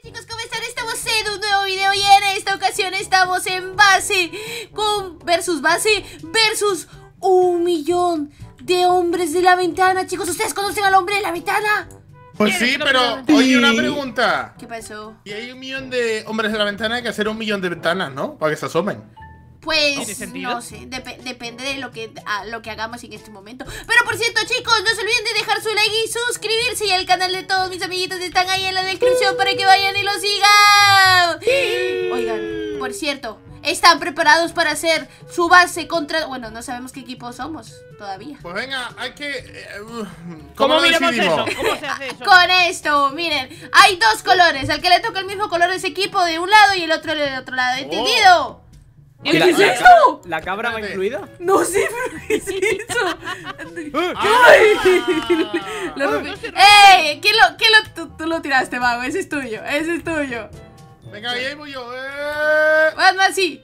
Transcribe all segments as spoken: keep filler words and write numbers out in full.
Chicos, ¿cómo están? Estamos en un nuevo video y en esta ocasión estamos en base con versus base versus un millón de hombres de la ventana. Chicos, ¿ustedes conocen al hombre de la ventana? Pues sí, pero oye, una pregunta. ¿Qué pasó? Y hay un millón de hombres de la ventana, hay que hacer un millón de ventanas, ¿no? Para que se asomen. Pues no sé, dep depende de lo que, a, lo que hagamos en este momento. Pero por cierto, chicos, no se olviden de dejar su like y suscribirse. Y el canal de todos mis amiguitos están ahí en la descripción para que vayan y lo sigan. Oigan, por cierto, ¿están preparados para hacer su base contra...? Bueno, no sabemos qué equipo somos todavía. Pues venga, hay que... Eh, uh, ¿Cómo, ¿Cómo miramos decidimos? eso? ¿Cómo se hace eso? Con esto, miren, hay dos colores. Al que le toca el mismo color es equipo de un lado y el otro del otro lado. ¿Entendido? ¿Y ¿Qué la, es la, esto? ¿La cabra va incluida? No sé, pero ¿qué es eso? Ah, Lo rompí. ¡Ey! ¿Quién lo, quién lo, tú, tú lo tiraste, mago? Ese es tuyo, ese es tuyo. venga, ahí voy yo. Eh. Batman, sí.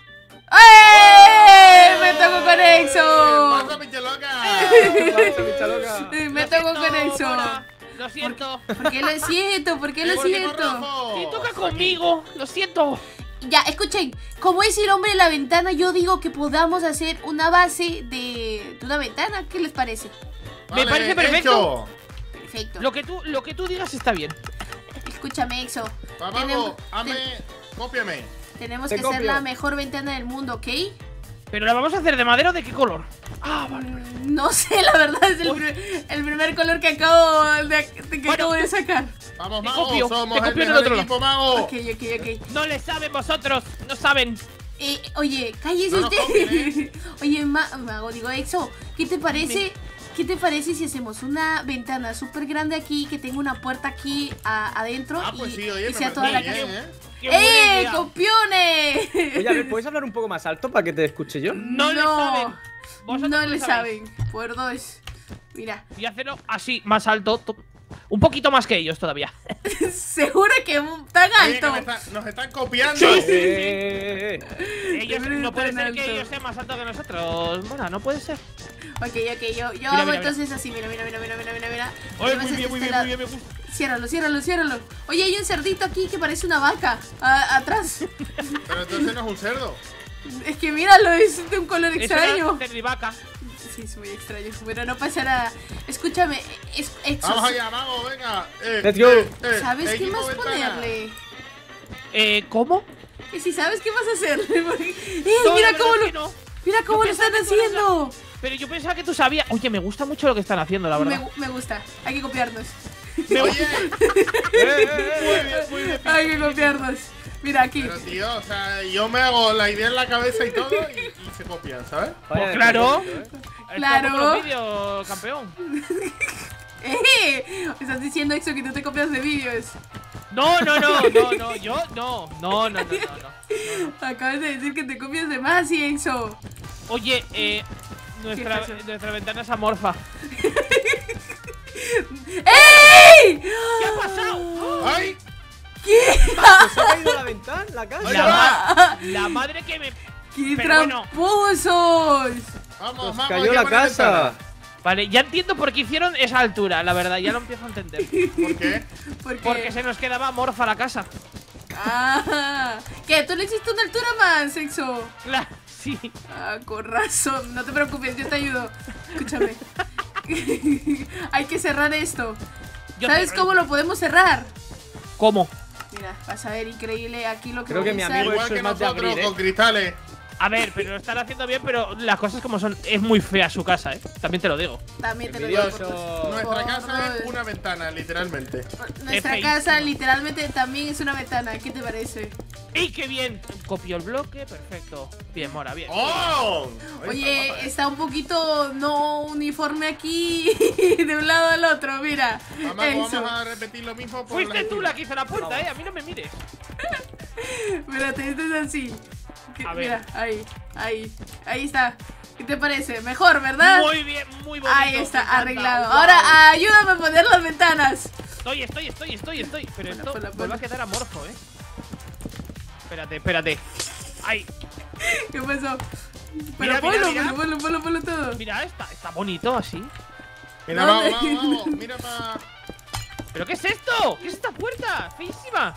¡Ey! Me tocó con Exo. ¡Pasa, pinche loca! Me tocó con Exo. Mora, Lo siento. ¿Por qué lo siento? ¿Por qué lo ¡Por siento? rojo! Y toca conmigo. Lo siento. Ya, escuchen, como es el hombre de la ventana, yo digo que podamos hacer una base de, de una ventana. ¿Qué les parece? Vale, Me parece perfecto. hecho. Perfecto. Lo que tú, lo que tú digas está bien. Escúchame, Exo. Vamos, Tenemos, hazme... te- Cópiame. tenemos Te que hacer copio. la mejor ventana del mundo, ¿ok? Pero la vamos a hacer de madera o de qué color. Ah, vale. Mm, No sé, la verdad es el, Uy. pri- el primer color que acabo de, de que Bueno. acabo de sacar. Vamos, Te mago, copio, somos te el copio en el mejor otro equipo, mago. Ok, ok, ok. No le saben vosotros. No saben. Eh, oye, cállese No nos usted. copien, ¿eh? Oye, ma mago, digo, Exo, ¿qué te parece? ¿Qué te parece si hacemos una ventana súper grande aquí, que tenga una puerta aquí a- adentro Ah, pues y, sí, oye, y me sea parece toda la bien, casa? ¿eh? Qué buena ¡Eh, idea. copiones! Oye, a ver, ¿puedes hablar un poco más alto para que te escuche yo? No le saben. Vosotros no no le sabéis. saben. Por dos. Mira, Y hacerlo así, más alto. to- Un poquito más que ellos todavía. seguro que tan Oye, que alto. me está- nos están copiando. Sí, sí. Eh, Ellos, Pero no puede tan ser que alto. ellos sean más altos que nosotros. Bueno, no puede ser. Ok, ok, yo, yo Mira, hago mira, entonces así, mira, mira, mira, mira, mira, mira, mira. Oye, Lo vas muy a bien, muy este bien, lado. muy bien, me gusta. Ciérralo, ciérralo, ciérralo. Oye, hay un cerdito aquí que parece una vaca a- atrás. Pero entonces no es un cerdo. Es que míralo, es de un color Es extraño. una cerdivaca. Sí, es muy extraño. Bueno, no pasa nada. Escúchame, es, Exo, Vamos allá, vamos, venga. Eh, Let's go. eh, eh, ¿sabes qué equipo más ventana. ponerle? Eh, ¿cómo? Que si sabes qué vas a hacer. ¡Eh, No, mira la cómo verdad lo, es que no. mira cómo lo Yo están pensaba que tú eras haciendo! Pero yo pensaba que tú sabías. Oye, me gusta mucho lo que están haciendo, la Me, verdad. gu- me gusta, hay que copiarnos. Me Oye, Muy bien, muy bien. Hay que copiarnos. Mira aquí. pero tío, o sea, yo me hago la idea en la cabeza y todo y, y se copian, ¿sabes? vaya Pues claro. despropósito, ¿eh? Claro. Estamos con los vídeos, campeón. ¡Eh! Estás diciendo, Exo, que tú te copias de vídeos. No, no, no, no, no, yo no, no, no, no, no, no. Acabas de decir que te copias de más, y Exo. Oye, eh, nuestra, pasó? nuestra ventana es amorfa. ¡Ey! ¿Qué ha pasado? ¡Ay! ¿Qué? ¿Se ha caído la ventana? ¿La casa? La, ma- la madre que me. ¡Qué Pero bueno. tramposos! Vamos, Nos vamos. cayó hay que la poner casa. ventana. Vale, ya entiendo por qué hicieron esa altura, la verdad, ya lo empiezo a entender. ¿Por qué? ¿Por qué? Porque se nos quedaba amorfa la casa. Ah, ¿qué? ¿Tú le hiciste una altura más, Exo? La, sí. Ah, con razón. No te preocupes, yo te ayudo. Escúchame. Hay que cerrar esto. Yo ¿Sabes te- cómo lo podemos cerrar? ¿Cómo? Mira, vas a ver increíble aquí lo que Creo voy que mi a hacer. amigo- Igual eso que es más de nosotros abrir, ¿eh? con cristales. A ver, pero lo están haciendo bien, pero las cosas como son. Es muy fea su casa, eh. También te lo digo. También te lo digo. por Envidioso. dos. Nuestra Por casa es dos. una ventana, literalmente. Nuestra feísimo. casa literalmente también es una ventana. ¿Qué te parece? ¡Ey, qué bien! Copió el bloque, perfecto. Bien, Mora, bien. ¡Oh! Oye, está un poquito no uniforme aquí de un lado al otro, mira. Vamos, Eso. vamos a repetir lo mismo por Fuiste la tú la que hizo la puerta, eh. A mí no me mires. Espérate, esto es así. Que- A ver. Mira, ahí, ahí, ahí está. ¿Qué te parece? Mejor, ¿verdad? Muy bien, muy bonito. Ahí me está, encanta. arreglado. Wow. Ahora ayúdame a poner las ventanas. Estoy, estoy, estoy, estoy, estoy. Pero esto ponla, vuelve ponla. a quedar amorfo, eh. Espérate, espérate. ¡Ay! ¿Qué pasó? Pero Mira, ponlo, mira, mira. ponlo, ponlo, ponlo, ponlo todo. Mira, está, está bonito así. Mira, ¿Dónde? vamos, vamos, vamos. Mira para. ¿Pero qué es esto? ¿Qué es esta puerta? ¡Feísima!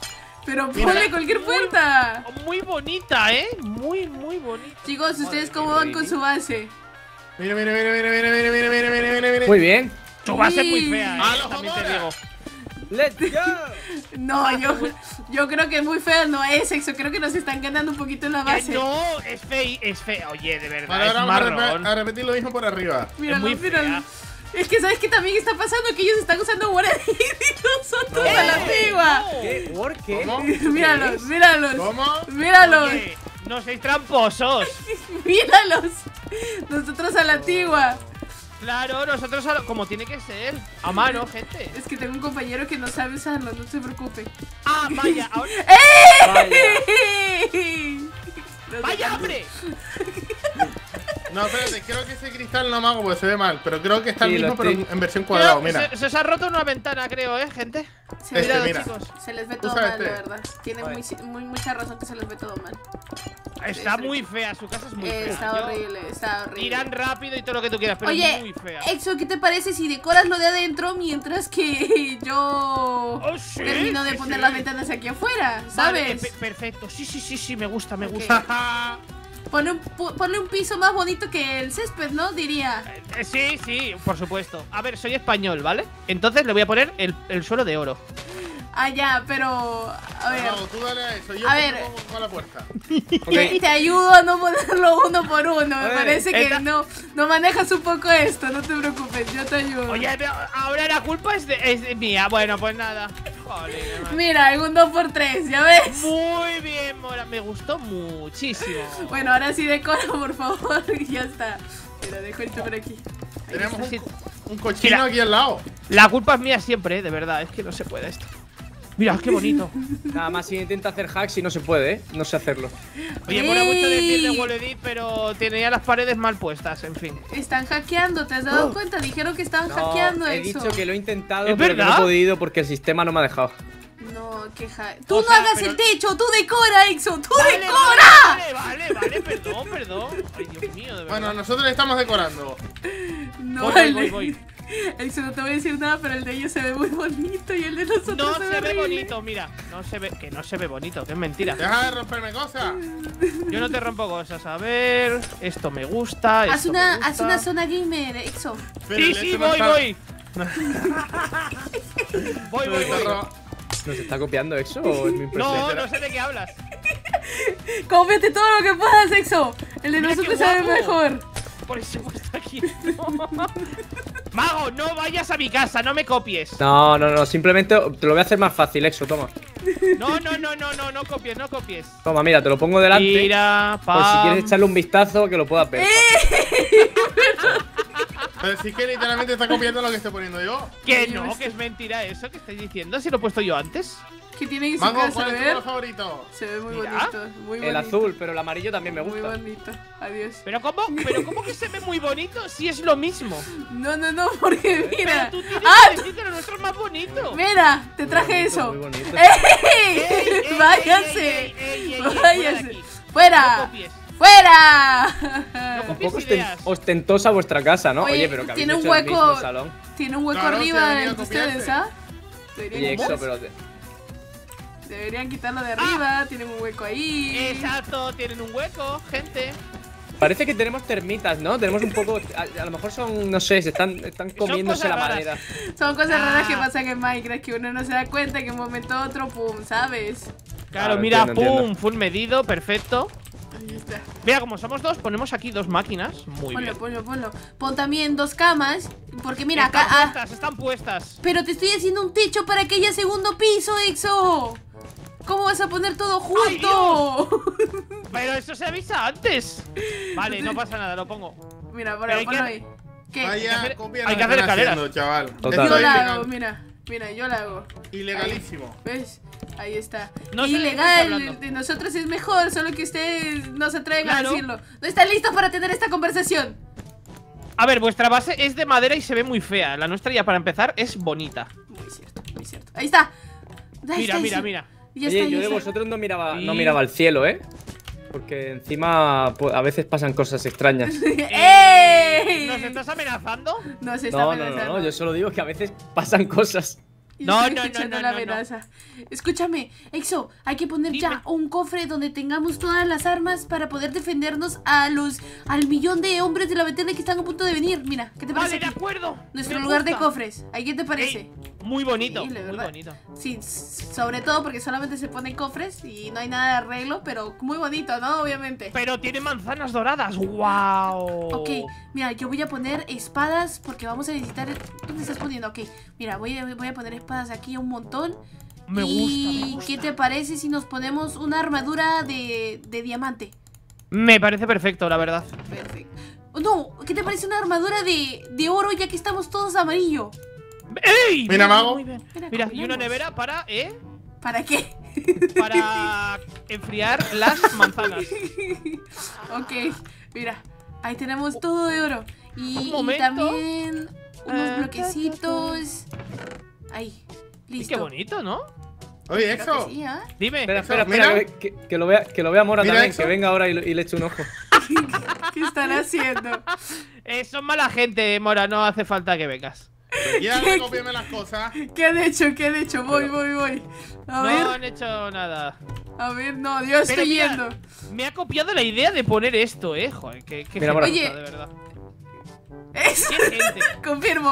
Pero Mira, ponle cualquier muy- puerta. Muy bonita, ¿eh? Muy, muy bonita. Chicos, ¿ustedes Madre cómo mía, van con baby. su base? Mira, mira, mira, mira, mira, mira, mira, mira, mira, mira, mira. Muy bien. Tu base es muy Sí. fea, ¡A ¿eh? los También te amores! digo. ¡Let's go! No, yo, yo creo que muy feo no es sexo. Creo que nos están ganando un poquito en la Que base. no, es fea, es fea. Oye, de verdad, Vale, es ahora vamos a, marrón. repe- a repetir lo mismo por arriba. Míralo, muy míralo. fea. Es que ¿sabes qué también está pasando? Que ellos están usando Guardian y nosotros No. a la antigua. ¿Qué? ¿Por qué? ¿Cómo? Míralos, míralos. ¿Cómo? Míralos, Oye, no seis tramposos. míralos. Nosotros a la antigua. Claro, nosotros a lo- como tiene que ser. A mano, gente. Es que tengo un compañero que no sabe usarlo, no se preocupe. Ah, vaya, ahora. Vaya. No, ¡Vaya, hombre! No, espérate, creo que ese cristal no me hago porque se ve mal. Pero creo que está el Sí, lo mismo, pero estoy- en versión cuadrado, Creo- mira. Se, se os ha roto una ventana, creo, ¿eh, gente? Se, Este, les- mira. chicos. se les ve todo Usa mal, este. la verdad. Tienen Vale. muy, muy, mucha razón que se les ve todo mal. Está muy fea, su casa es muy Eh, fea. está Yo- horrible, está horrible. Irán rápido y todo lo que tú quieras, pero es Oye, muy fea. Exo, ¿qué te parece si decoras lo de adentro mientras que yo Oh, sí, termino de sí, poner sí. las ventanas aquí afuera? Vale, ¿Sabes? eh, pe- perfecto. Sí, sí, sí, sí, me gusta, me Ok. gusta. Ponle un, pu- ponle un piso más bonito que el césped, ¿no? Diría. Eh, sí, sí, por supuesto. A ver, soy español, ¿vale? Entonces le voy a poner el, el suelo de oro. Ah, ya, pero. A ver. No, tú dale a eso. Yo A pongo ver. con- con la puerta. Te, te ayudo a no ponerlo uno por uno. Me ver, parece que esta- no, no manejas un poco esto. No te preocupes, yo te ayudo. Oye, pero ahora la culpa es, de, es de mía. Bueno, pues nada. Joder, madre. Mira, un dos por tres, ¿ya ves? Muy bien, Mora. Me gustó muchísimo. Bueno, ahora sí decora, por favor. Y ya está. Mira, dejo esto por aquí. Tenemos Sí. un, un cochino Mira. aquí al lado. La culpa es mía siempre, ¿eh? De verdad. Es que no se puede esto. Mira, qué bonito. Nada más si intenta hacer hacks y no se puede, ¿eh? No sé hacerlo. Oye, mola mucho decir de ¡Ey! Wall Edit, pero tenía las paredes mal puestas, en fin. Están hackeando, ¿te has dado Oh. cuenta? Dijeron que estaban No, hackeando he eso. dicho que lo he intentado, ¿Es pero que no verdad? he podido porque el sistema no me ha dejado. No, queja. Tú O no sea, hagas pero- el techo, tú decora, Exo, tú Vale, decora. Vale, vale, vale, perdón, perdón. Ay, Dios mío, de verdad. Bueno, nosotros le estamos decorando. No, Voy, voy, el- voy, voy. Exo, no te voy a decir nada, pero el de ellos se ve muy bonito y el de nosotros No se, se ve ve horrible. bonito, mira. No se ve, que no se ve bonito, que es mentira. Deja de romperme cosas. Yo no te rompo cosas. A ver, esto me gusta. Haz esto una, me gusta. haz una zona gamer, Exo. Pero Sí, el sí, este no voy, está- voy. Voy, no voy, está voy. ro- ¿Nos está copiando eso o es mi impresión? No, no sé de qué hablas. Cómete todo lo que puedas, Exo. El de Mira nosotros qué se ve guapo. mejor. Por eso está quieto. Mago, no vayas a mi casa, no me copies. No, no, no, simplemente te lo voy a hacer más fácil, Exo, toma. No, no, no, no, no, no copies, no copies. Toma, mira, te lo pongo delante. Mira, Por si pam. quieres echarle un vistazo que lo puedas ver. Pero sí que literalmente está copiando lo que estoy poniendo yo. Que Yo no, sé. que es mentira eso que estáis diciendo. Si lo he puesto yo antes. ¿Qué tienen en su Mango, casa? ¿cuál A es tu ver. color favorito? Se ve muy Mira. bonito, muy El bonito. azul, pero el amarillo también me Muy gusta. bonito. Adiós. Pero cómo, pero cómo que se ve muy bonito si es lo mismo. No, no, no, porque mira. Pero tú tienes ¡Ah! que decir que lo nuestro es más bonito. Mira, te Muy traje bonito, eso. muy bonito. ¡Ey! Ey, ey, ey, ¡Váyase! ey, ey, ey, ey, fuera de ¡Váyase! aquí. No ¡Fuera! copies. ¡Fuera! No Un copies poco osten- ideas. ostentosa vuestra casa, ¿no? Oye, Oye, pero que habéis tiene un hecho el hueco- mismo salón. Tiene un hueco Claro, arriba debería entre copiarse. ustedes, ¿ah? Oye, Deberían, Exo, pero... te- deberían quitarlo de arriba, tienen un hueco ahí. Exacto, tienen un hueco, gente. Parece que tenemos termitas, ¿no? Tenemos un poco... A, a lo mejor son, no sé, se están, están comiéndose cosas la raras. madera. Son cosas raras que Ah. pasan en Minecraft que uno no se da cuenta que un momento a otro, pum, ¿sabes? Claro, Claro, mira, entiendo, pum, entiendo. full medido, perfecto. Ahí está. Mira, como somos dos, ponemos aquí dos máquinas. Muy Ponlo, bien. ponlo, ponlo. Pon también dos camas, porque mira, están acá... ah, puestas, están puestas. pero te estoy haciendo un techo para que haya segundo piso, Exo. ¿Cómo vas a poner todo ¡Ay, junto? Pero eso se avisa antes. Vale, no pasa nada, lo pongo. Mira, Pero hay ponlo, ponlo que- ahí. ¿Qué? Vaya hacer- copia hay nos que hacer están escaleras. haciendo, chaval. Total. Yo Esto es la ilegal. hago, mira. Mira, yo la hago. Ilegalísimo. ¿Ves? Ahí está. No sé de qué está Ilegal, hablando. de nosotros es mejor, solo que ustedes no se atreven Claro. a decirlo. ¿No están listos para tener esta conversación? A ver, vuestra base es de madera y se ve muy fea. La nuestra, ya para empezar, es bonita. Muy cierto, muy cierto. Ahí está. Ahí Mira, está, mira, eso. mira. Ya Oye, está, yo ya de está. vosotros no miraba, no Sí. miraba al cielo, ¿eh? Porque encima pues, a veces pasan cosas extrañas. ¡Ey! ¿Nos estás amenazando? No se está No, no, no, amenazando. no, yo solo digo que a veces pasan cosas. Yo No, estoy no, no, escuchando no, la no, no. amenaza. Escúchame, Exo, hay que poner Dime. ya un cofre donde tengamos todas las armas para poder defendernos a los al millón de hombres de la ventana que están a punto de venir. Mira, ¿qué te parece? Vale, de aquí? acuerdo. Nuestro me lugar de gusta. cofres. ¿Ahí qué te parece? Ey, muy bonito, Sí, la muy verdad. bonito. Sí, s- sobre todo porque solamente se ponen cofres y no hay nada de arreglo, pero muy bonito, ¿no? Obviamente. Pero tiene manzanas doradas, wow. Ok, mira, yo voy a poner espadas porque vamos a necesitar... ¿Dónde estás poniendo? Ok, mira, voy a, voy a poner espadas aquí un montón. Me gusta, ¿Y me gusta. qué te parece si nos ponemos una armadura de, de diamante? Me parece perfecto, la verdad. Perfecto. No, ¿qué te parece una armadura de, de oro ya que estamos todos amarillo? ¡Ey! Mira, Muy mago. bien, muy bien. Mira, Mira, y una combinamos. nevera para, ¿eh? ¿Para qué? Para enfriar las manzanas. Ok, mira, ahí tenemos todo de oro. Y, Un y momento. también unos Ah, bloquecitos. Ahí, Y listo. qué bonito, ¿no? Oye, Creo Exo. que sí, ¿ah? Dime. Espera, Exo, espera, espera, mira. que, que- que lo vea, que lo vea Mora Mira, también, Exo. que venga ahora y, lo- y le eche un ojo. ¿Qué están haciendo? Eh, son mala gente, Mora, no hace falta que vengas. Ya recópiame las cosas. ¿Qué han hecho? ¿Qué han hecho? Voy, voy, voy. A No ver, han hecho nada. a ver, no, yo Pero estoy mira, yendo. me ha copiado la idea de poner esto, eh. Joder, qué, qué Mira, Mora. gentuza, Oye. de verdad. Es- Qué gente. Confirmo.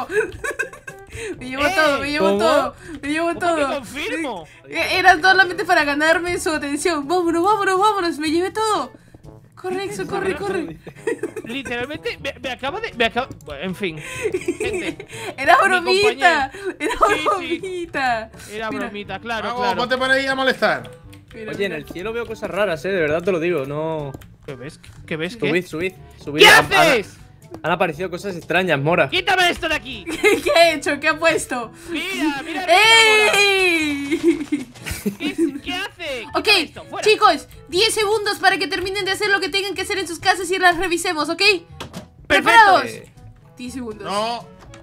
Me llevo ¡Ey! todo, me llevo ¿Cómo? todo, me llevo ¿Cómo que todo. confirmo? Eh, Era solamente para ganarme su atención. Vámonos, vámonos, vámonos, me llevé todo. Corre, Exo, corre, corre. Literalmente me, me acaba de. Me acaba, bueno, en fin. Gente, Era Mi bromita, era Sí, sí. bromita. era Mira, bromita, claro, Mago, claro. ponte por ahí a molestar. mira, Oye, en mira. el cielo veo cosas raras, eh, de verdad te lo digo, no. ¿Qué ves? ¿Qué ves? ¿Qué? Subid, subid, subid. ¿Qué Han- han- haces? Han aparecido cosas extrañas, Mora. ¡Quítame esto de aquí! ¿Qué ha hecho? ¿Qué ha puesto? Mira, mira, arriba, Mora. ¡Ey! ¿Qué, qué hace? Ok, Quítame esto, fuera. chicos, diez segundos para que terminen de hacer lo que tengan que hacer en sus casas y las revisemos, ¿ok? ¿Preparados? Eh, diez segundos. No.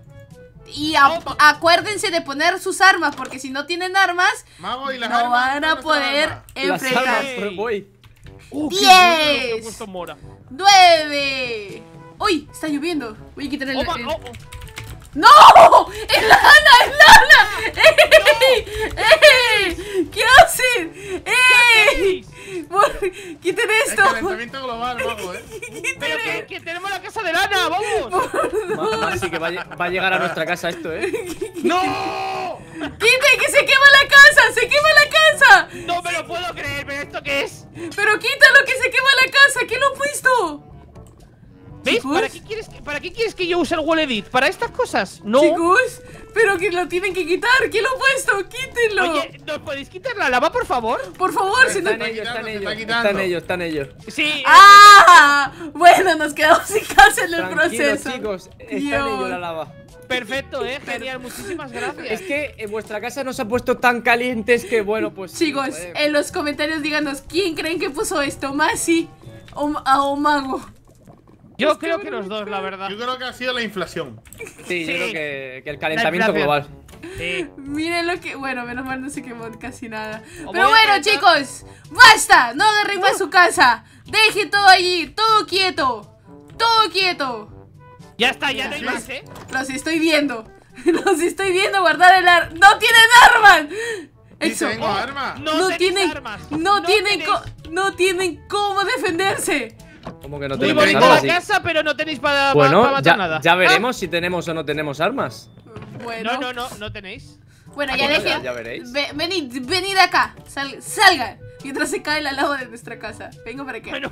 Y a- acuérdense de poner sus armas, porque si no tienen armas, Mago y las no armas. van a ¿dónde están poder las armas? las enfrentar. armas, pues voy. Uh, qué Diez. bueno lo que ha puesto Mora. ¡Nueve! ¡Uy! Está lloviendo. Voy a quitar el. Oh, ma- el- oh, oh. ¡No! ¡Es lana! ¡Es lana! ¡Ey! ¡Ey! ¿Qué hacen? ¡Ey! Por- ¡Quiten Es esto! calentamiento global, mago, eh. Pero que, que tenemos la casa de lana, vamos. Ma- ma- sí que va, a lle- va a llegar a nuestra casa esto, eh. ¡No! ¡Quiten! ¡Que se quema la casa! ¡Se quema la casa! No me lo puedo creer, pero ¿esto qué es? ¡Pero quítalo! ¡Que se quema la casa! ¿Quién lo ha puesto? ¿Ves? Chicos. ¿Para qué, quieres que, ¿Para qué quieres que yo use el Wall Edit? ¿Para estas cosas? No. Chicos, pero que lo tienen que quitar. ¿Quién lo ha puesto? ¡Quítenlo! Oye, ¿nos podéis quitar la lava, por favor? Por favor, si no. Están ellos, quitando, están se ellos. está quitando. Están ellos, están ellos. Sí. ¡Ah! Bueno, nos quedamos sin casa en el Tranquilos, proceso. chicos. Está en Dios. ellos la lava. Perfecto, eh. Genial, muchísimas gracias. Es que en vuestra casa nos ha puesto tan calientes que, bueno, pues. Chicos, eh, en los comentarios díganos quién creen que puso esto, Masi o, a- o Mago. Yo creo que los dos, la verdad. Yo creo que ha sido la inflación. Sí, yo sí. creo que, que el calentamiento La global. Sí. Miren lo que. Bueno, menos mal no se quemó casi nada. O Pero voy a bueno, calentar- chicos, ¡basta! No agarren más su casa. Dejen todo allí, todo quieto. Todo quieto. Ya está, ya no hay Sí. más, eh. Los estoy viendo. Los estoy viendo guardar el ar. ¡No tienen armas! Sí, Eso. tengo armas. No, No tenéis tienen, armas. no, tienen, tenéis- co- no tienen cómo defenderse. ¿Cómo que no Muy tenemos bonita armas? la Sí. casa, pero no tenéis para, para- Bueno, para matar ya, nada. ya veremos si tenemos o no tenemos armas. Bueno, No, no, no, no tenéis. bueno, ya Bueno, dejen. ya- ya veréis. Ve- venid, venid acá. Sal- salgan. Mientras se cae la lava de nuestra casa. Vengo para acá. Bueno,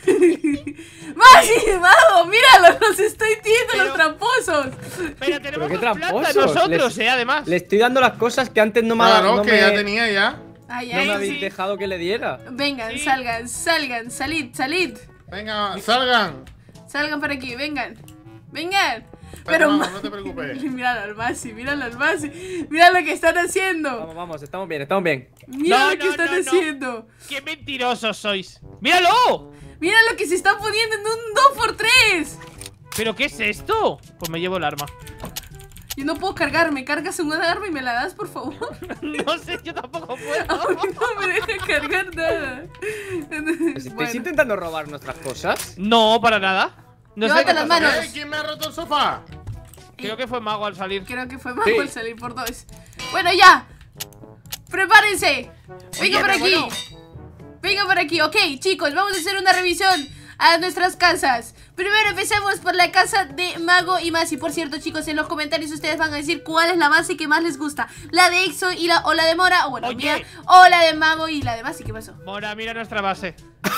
¡Masi! ¡Vamos! ¡Míralo! ¡Nos estoy viendo Pero- los tramposos! pero tenemos qué dos plantas tramposos. nosotros, Les- eh, además. Le estoy dando las cosas que antes no me, Claro, no que me, ya tenía ya. Ay, no me ay. habéis sí. dejado que le diera. Vengan, Sí. salgan, salgan, salid, salid. Venga, salgan. Salgan para aquí, vengan. Vengan. Pero Pero vamos, Ma- no te preocupes. Míralo al Masi, míralo al Masi. Mira lo que están haciendo. Vamos, vamos, estamos bien, estamos bien. Mira No, lo que no, están no, no. haciendo. ¡Qué mentirosos sois! ¡Míralo! Mira lo que se están poniendo en un dos por tres. ¿Pero qué es esto? Pues me llevo el arma. Yo no puedo cargar, me cargas en una arma y me la das, por favor. No sé, yo tampoco puedo. No me deja cargar nada. ¿Estáis Bueno, intentando robar nuestras cosas? No, para nada. No sé Levanta qué las pasa. manos. ¡Eh! ¿Quién me ha roto el sofá? Creo que fue Mago al salir. creo que fue más Sí. por salir por dos. Bueno, ya. Prepárense. Venga por aquí. bueno. Venga por aquí. Ok, chicos, vamos a hacer una revisión a nuestras casas. Primero empecemos por la casa de Mago y Masi. Por cierto, chicos, en los comentarios ustedes van a decir cuál es la base que más les gusta. La de Exo y la, o la de Mora. O bueno, Oye. mía. O la de Mago y la de Masi. ¿Qué pasó? Mora, mira nuestra base.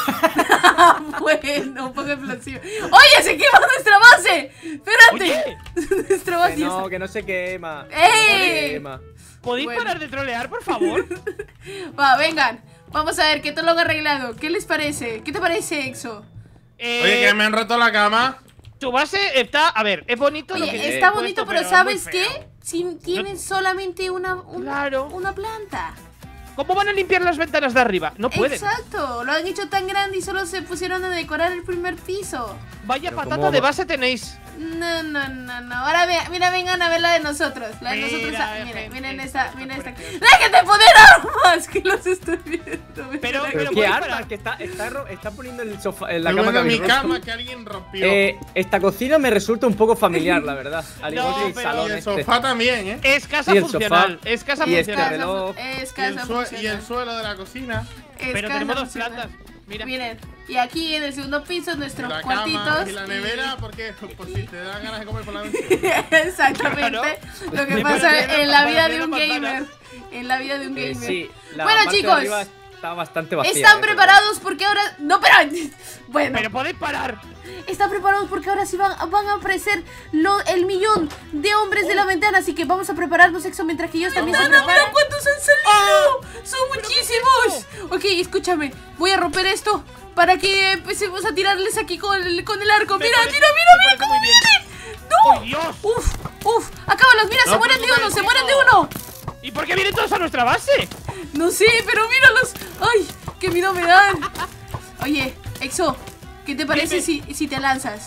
Bueno, un poco explosivo. ¡Oye, se quema nuestra base! ¡Espérate! Oye. Nuestra base Que ya no, está- que no se quema. ¡Ey! No se quema. ¿Podéis Bueno. parar de trolear, por favor? Va, vengan. Vamos a ver que todo lo han arreglado. ¿Qué les parece? ¿Qué te parece, Exo? Eh, Oye, que me han roto la cama. Tu base está, a ver, es bonito lo Oye, que está he bonito, puesto, pero es ¿sabes muy qué? feo. Si tienen solamente una, una, Claro. una planta. ¿Cómo van a limpiar las ventanas de arriba? No pueden. Exacto, lo han hecho tan grande y solo se pusieron a decorar el primer piso. Vaya Pero patata ¿cómo de va- base tenéis. No, no, no, no. Ahora ve- mira, vengan a ver la de nosotros. La de Mira, nosotros. ah, F, Miren, miren F, esta, F, miren esta. F. ¡Dejen de poner armas! Que los estoy viendo. Miren Pero- aquí. Pero qué podéis arma, parar. que está, está, ro- está poniendo el sofá, en la Estoy cama viendo mi Gaby Rosso. cama que alguien rompió. Eh, esta cocina me resulta un poco familiar, la verdad. Al igual No, que el pero- salón y el este. sofá también, ¿eh? Es casa Y el funcional. sofá. Es casa Y este funcional. reloj. Es Y el, casa sue- y funcional. el suelo de la cocina. Es Pero casa tenemos dos funcional. plantas. Mira. Miren, y aquí en el segundo piso nuestros La cuartitos. cama y la nevera, porque por si te dan ganas de comer por la noche. Exactamente. Claro. Lo que Me pasa parece en la una- vida me de un parece una gamer. manzana. En la vida de un Eh, gamer. sí, la Bueno, parte de chicos, arriba está bastante vacía. ¿están eh, preparados? Porque ahora. No, pero. Bueno, Pero podéis parar. están preparados porque ahora sí van, van a aparecer lo, el millón de hombres de la ventana. Así que vamos a prepararnos, Exo, mientras que ellos también se preparan. ¡Mira cuántos han salido! ¡Son muchísimos! Ok, escúchame. Voy a romper esto para que empecemos a tirarles aquí con el, con el arco. Me ¡Mira, parece- mira, me mira, mira parece cómo muy bien. vienen! ¡No! ¡Oh, Dios! ¡Uf! ¡Uf! ¡Acábalos! ¡Mira! ¡Se No, mueren de pero uno! ¡Se no. mueren de uno! ¿Y por qué vienen todos a nuestra base? No sé, pero míralos. ¡Ay! ¡Qué miedo me dan! Oye, Exo, ¿qué te parece si, si te lanzas?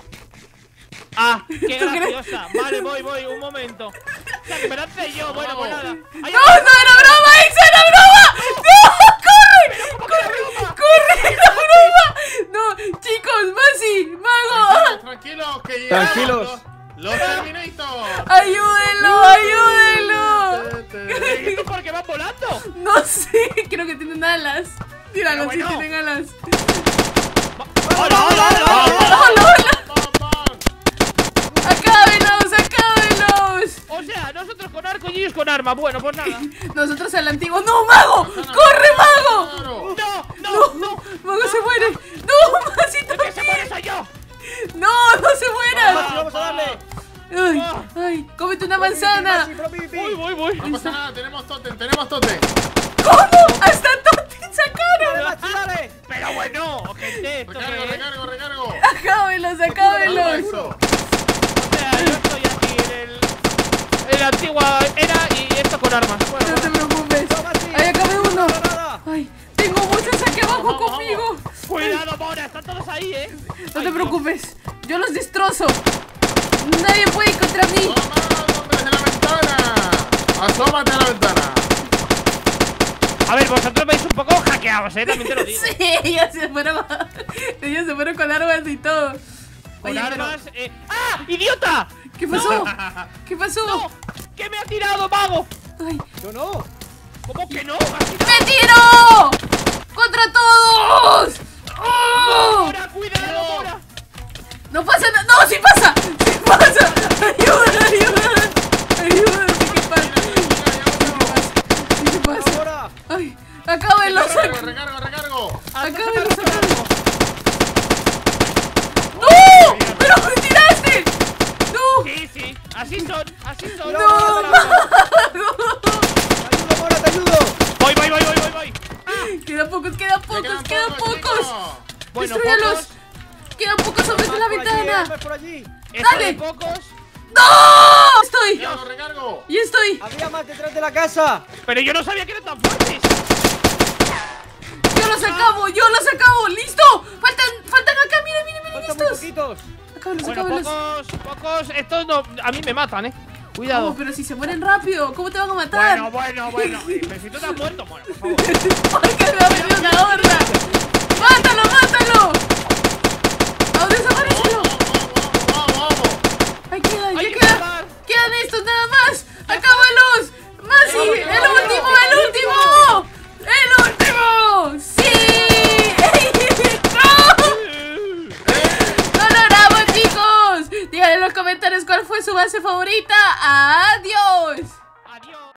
Ah, qué ¿Tú crees? graciosa. Vale, voy, voy, un momento. O sea, que me lance yo. Bueno, pues nada. Ay, ¡No, no, era broma, Exo, era broma! ¡No! ¡Corre! ¡Corre, era broma! No, chicos, Masi, Mago, Tranquilos, que ya. Tranquilos. Los, los Terminator. ayúdenlo, ayúdenlo. ¿Esto por qué van volando? No sé, creo que tienen alas. Tíralos si Pero bueno. tienen alas. ¡Hola, hola, hola! ¡Hola, hola! Pam, pam. ¡Acábenlos, acábenlos! O sea, nosotros con arco y ellos con arma. Bueno, pues nada. Nosotros al antiguo. ¡No, Mago! ¡Corre, Mago! Claro. ¡No, no, no! ¡Mago se muere! ¡No, Masi ¡El que se muere también! soy yo! ¡No, no se mueran! Masi, vamos a darle. ¡Ay, ay! ¡Cómete una manzana! Masi, pro pipi. Voy, voy, voy. No pasa nada, tenemos totem, tenemos totem. ¿Cómo? ¡Hasta Totem sacaron! Masi, dale. Pero bueno, gente, esto Recargo, que es. recargo, recargo. ¡Acábenlos, Algo acábenlos! eso. O sea, yo estoy aquí en el. En la antigua era y esto con armas. Bueno, No te bueno. preocupes. No, Masi. ¡Ahí acabé uno! Nada. ¡Ay! Tengo muchos aquí abajo Vamos, vamos. conmigo. Cuidado, Mora, están todos ahí, eh. No Ay, te Dios. preocupes. Yo los destrozo. Nadie puede ir contra mí. Toma, hombre, desde la ventana. Asómate a la ventana. A ver, vosotros veis un poco hackeados, eh. También te lo digo. Sí, ellos se fueron. Ellos se fueron con armas y todo. Con Oye, pero- armas. Eh... ¡Ah! ¡Idiota! ¿Qué pasó? ¿Qué pasó? ¡No! ¿Qué me ha tirado, mago? Ay, Yo no. ¿Cómo que no? ¿Me has tirado? ¡me tiro! ¡Contra todos! ¡Oh! ¡Mora, cuidado, Mora! No pasa nada. ¡No, sí pasa! ¡Sí pasa! ¡Ayuda, ayuda! ¡Ayuda! ¿Sí qué pasa? ¿Sí qué pasa? Ahora. ¡Ay! ¡Acábenlos! Recargo, recargo, recargo. ¡Acábenlos! ¡Acábenlos! ¡No! ¡Pero me tiraste! ¡No! Sí, sí, así son, así son. ¡No! Te ayudo, Mora, te ayudo. Voy, voy, voy, voy, voy, voy. Quedan pocos, quedan Me pocos, quedan pocos. chicos. Bueno, ¡Destrúyalos! pocos. Quedan pocos hombres en la Más por allí, ventana. más por allí. Esto Dale. de pocos. ¡No! Estoy. Recargo, recargo. Y estoy. Había más detrás de la casa. Pero yo no sabía que eran tan fuertes. Yo los acabo, yo los acabo. ¡Listo! Faltan, faltan acá, miren, miren, miren Faltan muy estos. poquitos. Acábalos, Bueno, acábalos. pocos, pocos. Estos no. A mí me matan, eh. Cuidado. Oh, pero si se mueren rápido, ¿cómo te van a matar? Bueno, bueno, bueno. Eh, Pero si tú te has muerto, bueno, por favor. Porque me ha venido una horda. ¡Mátalo, mátalo! ¡A desaparecelo! Vamos, vamos, vamos. ¡Ahí quedan, Hay ya que quedan! matar. ¡Quedan estos nada más! ¡Acábalos! ¡Más comentarios cuál fue su base favorita. ¡Adiós! Adiós.